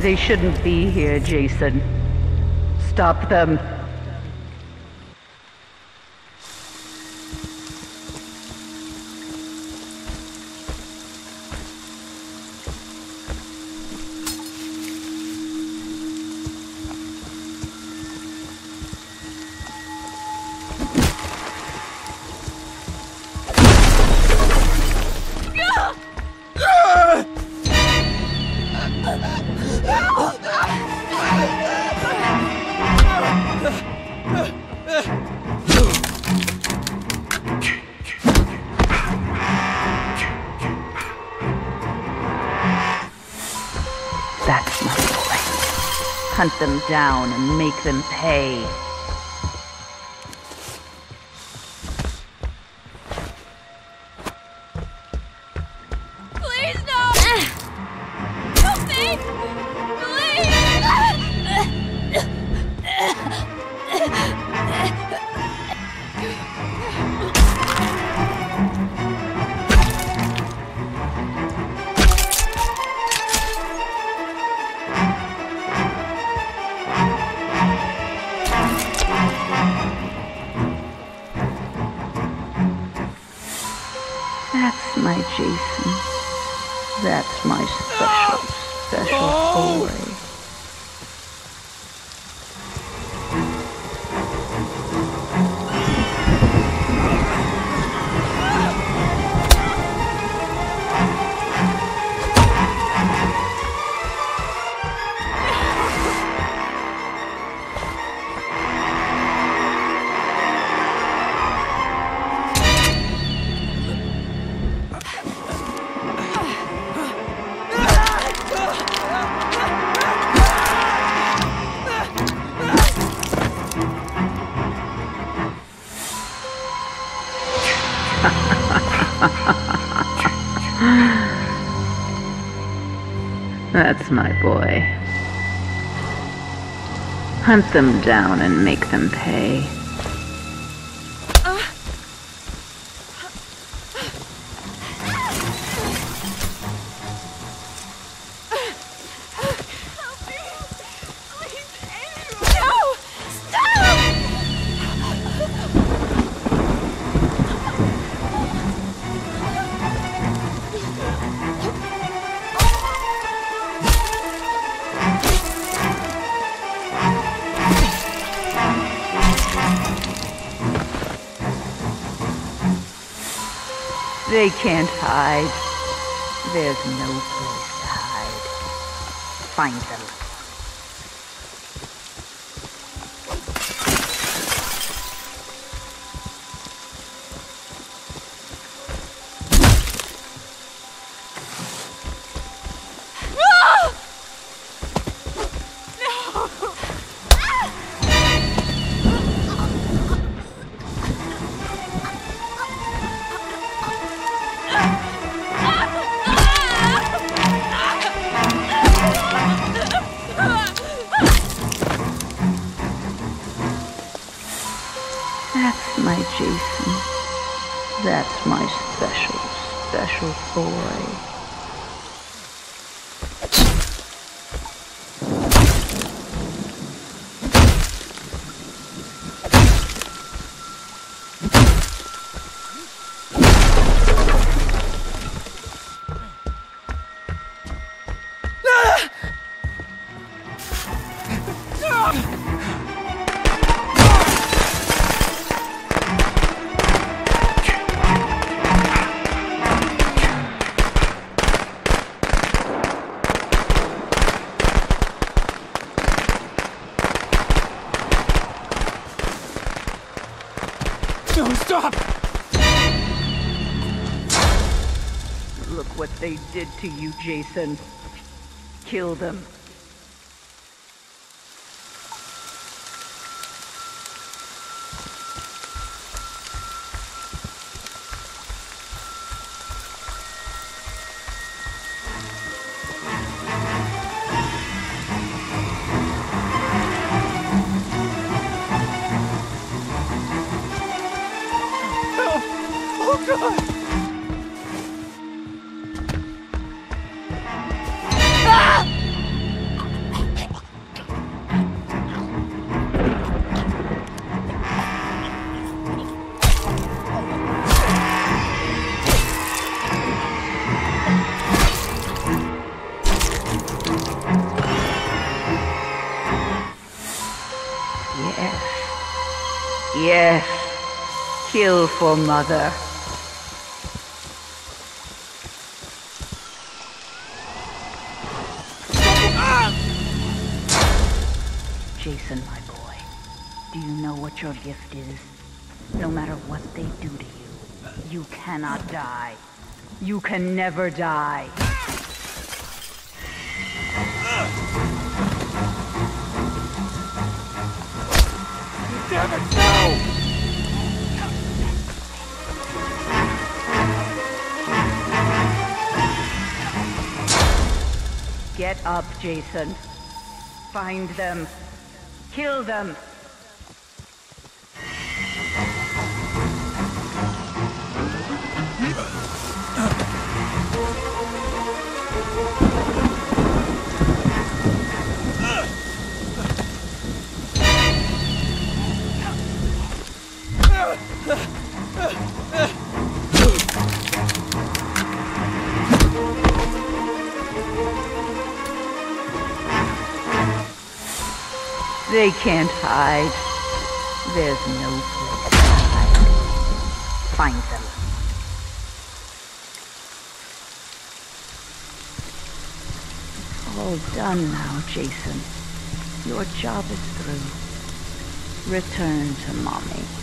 They shouldn't be here, Jason. Stop them. That's my boy. Hunt them down and make them pay. Please, no! Help me! That's my Jason. That's my special boy. That's my boy. Hunt them down and make them pay. They can't hide. There's no place to hide. Find them. That's my Jason. That's my special boy. No, stop! Look what they did to you, Jason. Kill them. Oh, God! Yes. Kill for Mother. Jason, my boy, do you know what your gift is? No matter what they do to you, you cannot die. You can never die. Damn it, no! Get up, Jason. Find them. Kill them. They can't hide. There's no place to hide. Find them. It's all done now, Jason. Your job is through. Return to Mommy.